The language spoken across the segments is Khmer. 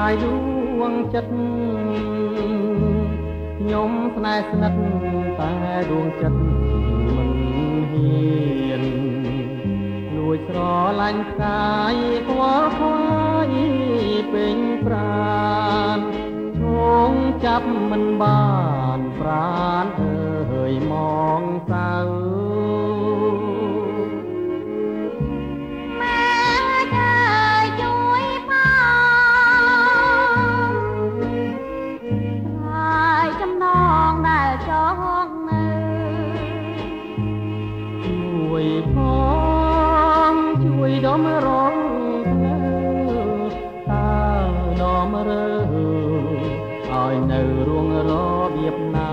យដួងចិត្តខ្ញុំស្នេហ៍ស្និទ្ធតែដួងចិត្តមិនហ៊ានលួចស្រឡាញ់ផ្កាយខ្វល់ខ្វាយពេញប្រាណឈងចាប់មិនបានប្រាណអើយមកសៅដមរងភ្លើតើដមរើឲ្យនៅរួងរបៀបណា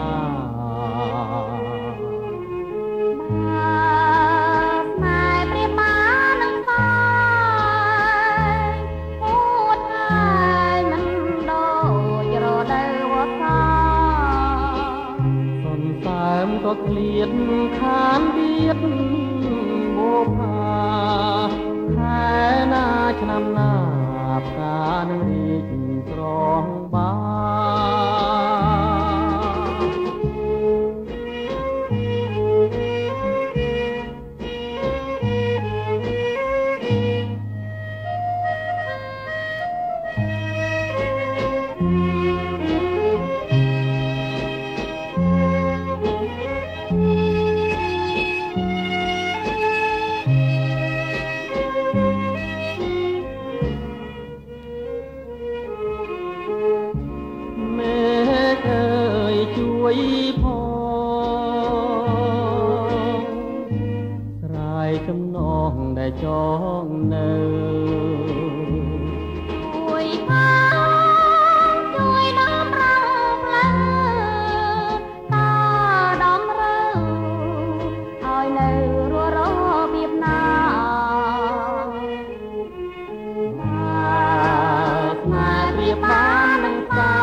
ស្នេហ៍ព្រាបបាននឹងស្វាយពួតហើយមិនដូចរដូវវស្សាសន្សើមក៏ឃ្លាតខានទៀតវោផាណាឆ្នាំណាផ្កានឹងរីកស្រងជួយផងស្រ័យចំណងដែលចងនៅជួយផងជួយដំរងផ្លូវតើដំរើឲ្យនៅរស់របៀបណាស្នេហ៍ព្រាបបាននឹងស្វា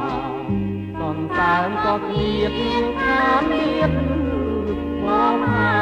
ក៏គៀបខានទៀតមក